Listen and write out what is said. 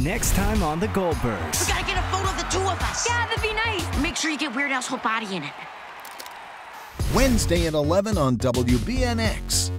Next time on the Goldbergs. We gotta get a photo of the two of us. Yeah, that'd be nice. Make sure you get Weird Al's whole body in it. Wednesday at 11 on WBNX.